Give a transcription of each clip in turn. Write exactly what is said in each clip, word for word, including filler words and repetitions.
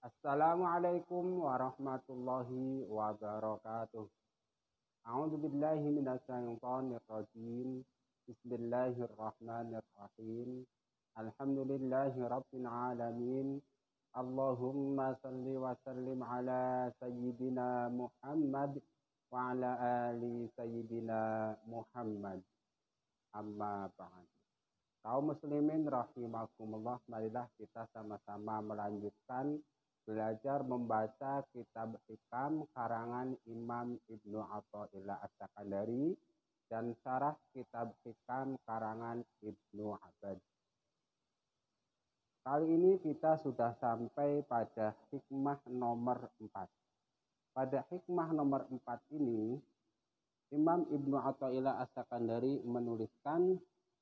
Assalamualaikum warahmatullahi wabarakatuh. A'udzu billahi minasyaitonir rajim. Bismillahirrahmanirrahim. Alhamdulillahi rabbil alamin. Allahumma salli wa sallim ala sayyidina Muhammad wa ala ali sayyidina Muhammad. Amma ba'd. Kaum muslimin rahimakumullah, marilah kita sama-sama melanjutkan belajar membaca kitab hikam karangan Imam Ibnu Athaillah As-Sakandari dan syarah kitab hikam karangan Ibnu Abbad. Kali ini kita sudah sampai pada hikmah nomor empat. Pada hikmah nomor empat ini, Imam Ibnu Athaillah As-Sakandari menuliskan,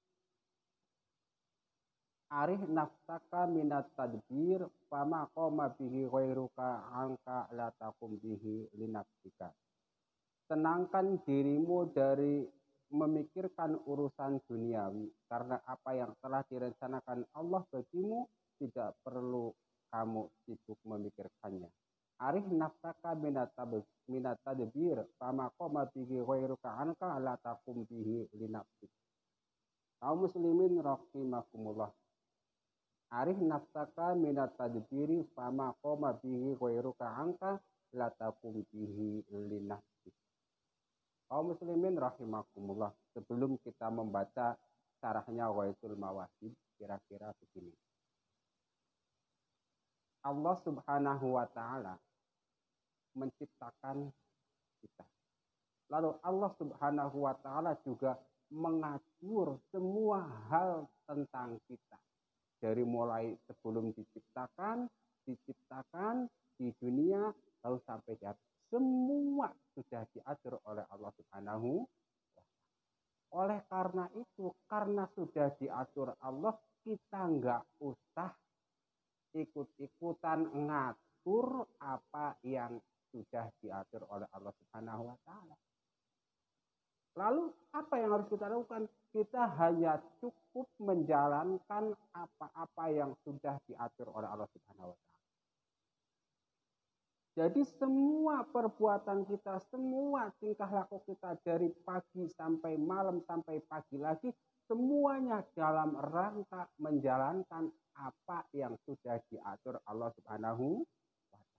arih nafsaka minat tadbir fama qoma bihi ghairuka angka la taqum bihi linafsika. Tenangkan dirimu dari memikirkan urusan duniawi, karena apa yang telah direncanakan Allah bagimu tidak perlu kamu sibuk memikirkannya. Arih nafsaka minat tadbir fama qoma bihi ghairuka angka la taqum bihi linafsika. Kaum muslimin rahimakumullah, arih nafsaka minat tadbiri fama qoma bihi ghairuka angka la taqum bihi linafsik. Kaum muslimin rahimakumullah, sebelum kita membaca syarahnya Ghaisul Mawahib, kira-kira begini. Allah Subhanahu wa taala menciptakan kita. Lalu Allah Subhanahu wa taala juga mengatur semua hal tentang kita. Dari mulai sebelum diciptakan, diciptakan di dunia, lalu sampai di akhir. Semua sudah diatur oleh Allah Subhanahu wa taala. Oleh karena itu, karena sudah diatur Allah, kita nggak usah ikut-ikutan ngatur apa yang sudah diatur oleh Allah Subhanahu wa taala. Lalu apa yang harus kita lakukan? Kita hanya cukup menjalankan apa-apa yang sudah diatur oleh Allah Subhanahu wa taala. Jadi semua perbuatan kita, semua tingkah laku kita dari pagi sampai malam sampai pagi lagi, semuanya dalam rangka menjalankan apa yang sudah diatur Allah Subhanahu wa taala.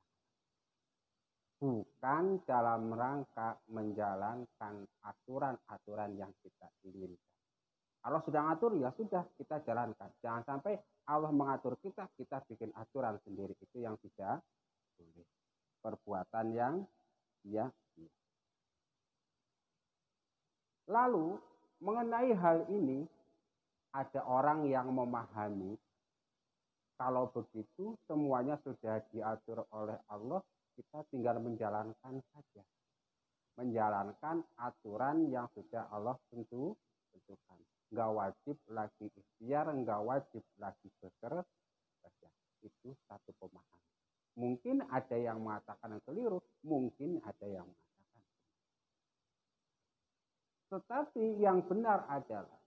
Bukan dalam rangka menjalankan aturan-aturan yang kita inginkan. Allah sudah ngatur, ya sudah, kita jalankan. Jangan sampai Allah mengatur kita, kita bikin aturan sendiri. Itu yang tidak boleh. Perbuatan yang ya. Lalu mengenai hal ini, ada orang yang memahami kalau begitu semuanya sudah diatur oleh Allah, kita tinggal menjalankan saja. Menjalankan aturan yang sudah Allah tentu tentukan. Nggak wajib lagi ikhtiar, nggak wajib lagi bekerja. Itu satu pemahaman. Mungkin ada yang mengatakan yang keliru, mungkin ada yang mengatakan. Tetapi yang benar adalah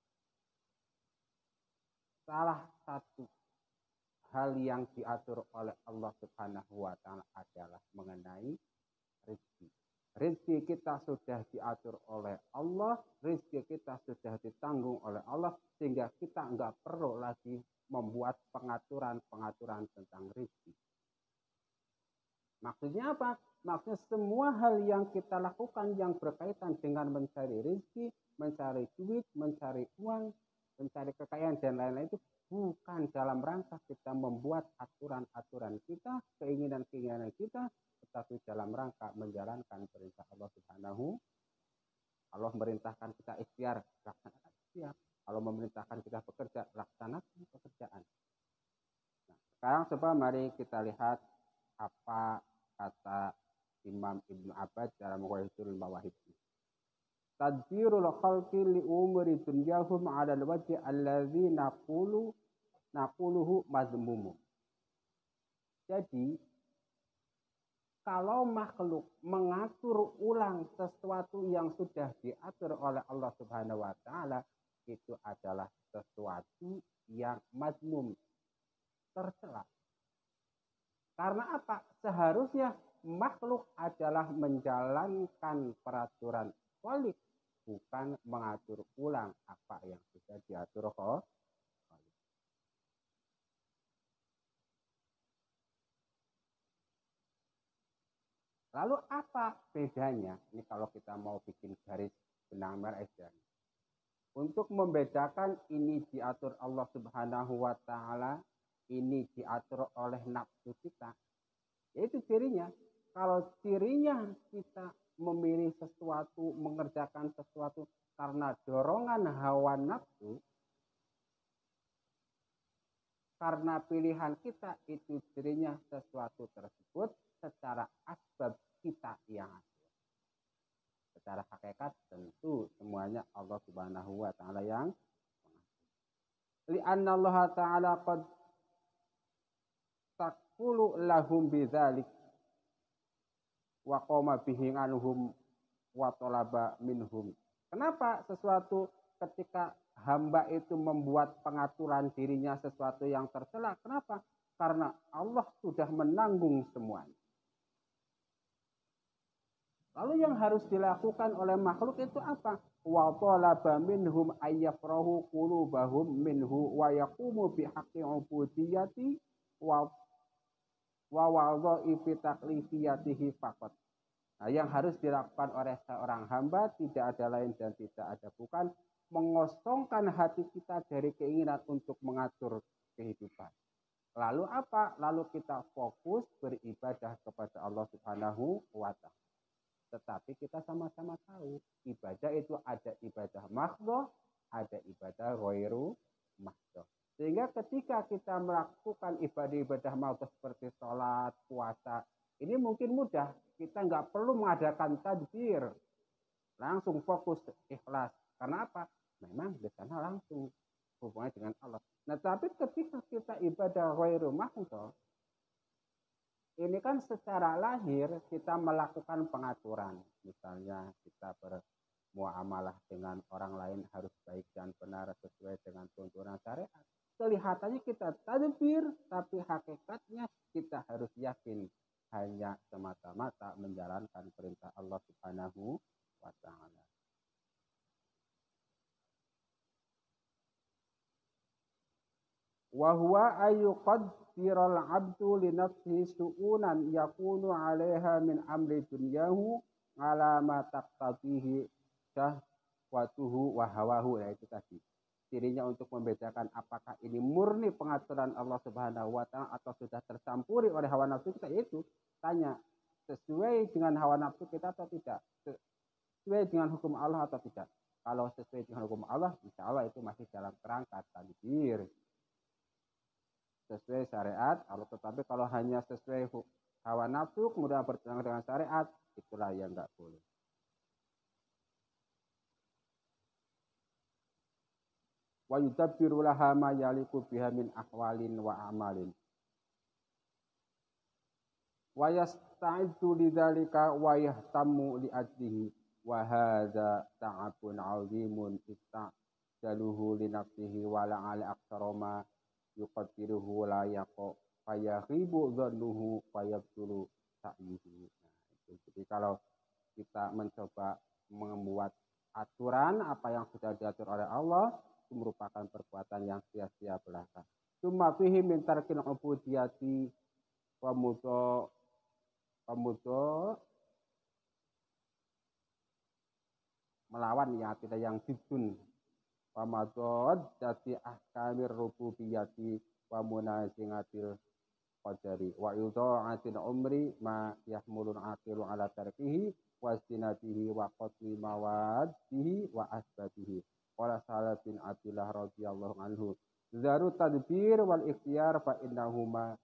salah satu hal yang diatur oleh Allah Subhanahu wa taala adalah mengenai rezeki. Rezeki kita sudah diatur oleh Allah, rezeki kita sudah ditanggung oleh Allah, sehingga kita nggak perlu lagi membuat pengaturan-pengaturan tentang rezeki. Maksudnya apa? Maksudnya semua hal yang kita lakukan yang berkaitan dengan mencari rezeki, mencari duit, mencari uang, mencari kekayaan dan lain-lain itu bukan dalam rangka kita membuat aturan-aturan kita, keinginan-keinginan kita, tetapi dalam rangka menjalankan perintah Allah Subhanahu. Allah memerintahkan kita ikhtiar, laksanakan ikhtiar. Allah memerintahkan kita bekerja, laksanakan pekerjaan. Nah, sekarang coba mari kita lihat apa kata Imam Ibnu Abbad dalam Ghaisul Mawahib. Tadbirul khalqi li umuri dunyahum 'ala al-wajhi allazi naqulu naquluhu mazmumu. Jadi kalau makhluk mengatur ulang sesuatu yang sudah diatur oleh Allah Subhanahu wa taala, itu adalah sesuatu yang mazmum, tercela. Karena apa? Seharusnya makhluk adalah menjalankan peraturan Khalik, bukan mengatur ulang apa yang sudah diatur Khalik. Lalu apa bedanya? Ini kalau kita mau bikin garis benang merah aja. Untuk membedakan ini diatur Allah Subhanahu wa taala, ini diatur oleh nafsu kita. Yaitu cirinya. Kalau cirinya kita memilih sesuatu, mengerjakan sesuatu karena dorongan hawa nafsu, karena pilihan kita, itu cirinya sesuatu tersebut secara asbab kita yang atur. Secara hakikat tentu semuanya Allah Subhanahu wa taala yang mengatur. Li'anna Allah taala qad takulu lahum bidzalik wa qoma bihi anhum wa talaba minhum. Kenapa sesuatu ketika hamba itu membuat pengaturan dirinya sesuatu yang tercela? Kenapa? Karena Allah sudah menanggung semuanya. Lalu yang harus dilakukan oleh makhluk itu apa? Wa talaba minhum ayyafrahu qulubahum minhu wa yaqumu bihaqqi ubudiyati wa wa wadha'ifi taklifiyatihi faqat. Nah, yang harus dilakukan oleh seorang hamba tidak ada lain dan tidak ada bukan mengosongkan hati kita dari keinginan untuk mengatur kehidupan. Lalu apa? Lalu kita fokus beribadah kepada Allah Subhanahu wa taala. Tetapi kita sama-sama tahu ibadah itu ada ibadah mahdhah, ada ibadah ghairu mahdhah. Sehingga ketika kita melakukan ibadah-ibadah mahdhah seperti sholat, puasa, ini mungkin mudah. Kita nggak perlu mengadakan tadbir. Langsung fokus ikhlas. Karena apa? Memang di sana langsung hubungannya dengan Allah. Nah, tapi ketika kita ibadah ghairu mahdhah, ini kan secara lahir kita melakukan pengaturan. Misalnya kita bermuamalah dengan orang lain harus baik dan benar sesuai dengan tuntunan syariat. Kelihatannya kita tadbir, tapi hakikatnya kita harus yakin hanya semata-mata menjalankan perintah Allah Subhanahu wa taala. Wa huwa ayyuqaddiral 'abdu li nafsihi su'unan yakunu 'alaiha min amri dunyahu 'ala ma taqtadihi syahwatuhu wa hawahu. Ya, itu tadi. Cirinya untuk membedakan apakah ini murni pengaturan Allah Subhanahu wa taala atau sudah tercampuri oleh hawa nafsu kita, itu tanya sesuai dengan hawa nafsu kita atau tidak, sesuai dengan hukum Allah atau tidak. Kalau sesuai dengan hukum Allah, insya Allah itu masih dalam kerangka tadbir, sesuai syariat. Kalau tetapi kalau hanya sesuai hawa nafsu kemudian bertentangan dengan syariat, itulah yang enggak boleh. Wa yudabbiru laha ma yaliku biha min ahwalin wa amalin. Wa yasta'iddu lidzalika wa yahtammu li ajlihi wa hadza ta'abun 'azimun istajaluhu li nafsihi wa la'ala aktsara ma yuqaddiruhu la yaqo fayaghibu dhannuhu fayabtulu sa'yuhu. Nah, jadi kalau kita mencoba membuat aturan apa yang sudah diatur oleh Allah, itu merupakan perbuatan yang sia-sia belaka. Cuma fihi min tarkil ubudiyati wa mudho wa mudho melawan ya tidak yang didun wa madod jati ahkamir rububiyati wa munazingatil qadari wa yudha'atil umri ma yahmulun aqilu ala tarkihi wa istinatihi wa qatli mawadihi wa asbabihi. Qala Salah bin Abdullah radhiyallahu anhu, zaru tadbir wal ikhtiyar fa innahuma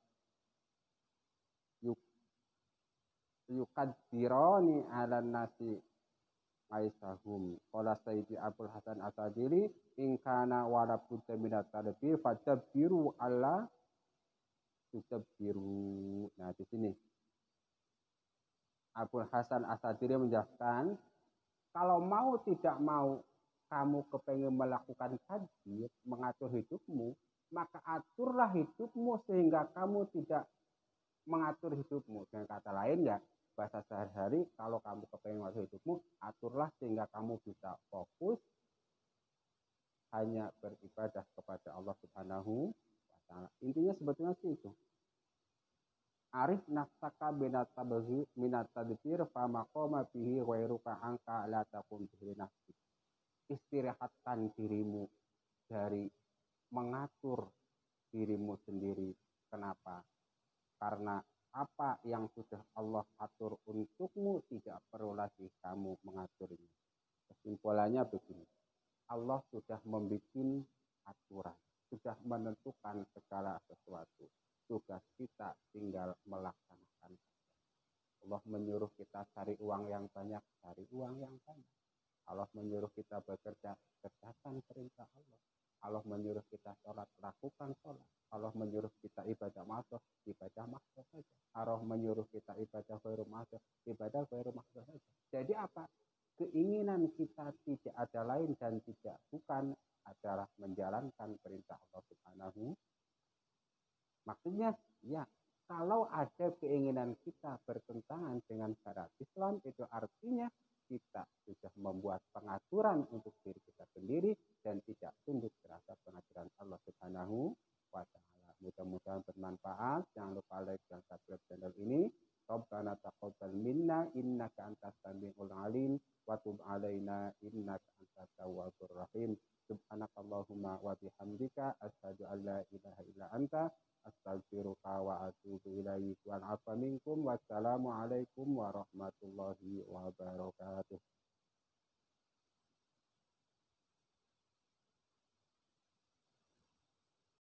yukaddirani ala nasi aisahum. Qala Sayyidi Abdul Hasan Asadili, in kana wala budda minat tadbir fadabbiru alla tudabbiru. Nah, di sini Abdul Hasan Asadili menjelaskan, kalau mau tidak mau kamu kepengen melakukan tadbir, mengatur hidupmu, maka aturlah hidupmu sehingga kamu tidak mengatur hidupmu. Dengan kata lain ya, bahasa sehari-hari, kalau kamu kepengen mengatur hidupmu, aturlah sehingga kamu bisa fokus hanya beribadah kepada Allah Subhanahu wa Ta'ala. Intinya sebetulnya sih itu. Arif nafsaka binatabahi minatadbir famaqoma bihi ghairuka angka la takum bihi nafsi. Istirahatkan dirimu dari mengatur dirimu sendiri. Kenapa? Karena apa yang sudah Allah atur untukmu tidak perlu lagi kamu mengaturnya. Kesimpulannya begini. Allah sudah membuat aturan, sudah menentukan segala sesuatu. Tugas kita tinggal melaksanakan. Allah menyuruh kita cari uang yang banyak, cari uang yang banyak. Allah menyuruh kita bekerja, kerjakan perintah Allah. Allah menyuruh kita sholat, lakukan sholat. Allah menyuruh kita ibadah masuk, ibadah masuk saja. Allah menyuruh kita ibadah khairu masuk, ibadah khairu masuk saja. Jadi apa? Keinginan kita tidak ada lain dan tidak bukan adalah menjalankan perintah Allah Subhanahu. Maksudnya, ya, kalau ada keinginan kita bertentangan dengan syariat Islam, itu artinya kita sudah membuat pengaturan untuk diri kita sendiri dan tidak tunduk terhadap pengaturan Allah Subhanahu wa Ta'ala. Mudah-mudahan bermanfaat. Jangan lupa like dan subscribe channel ini. Rabbana taqabbal minna innaka antas samiul alim wa tub alaina innaka antat tawwabur rahim. Subhanakallahumma wa bihamdika asyhadu an la ilaha illa anta astaghfiruka wa atubu ilaik. Wal afa minkum. Wassalamu alaikum warahmatullahi wabarakatuh.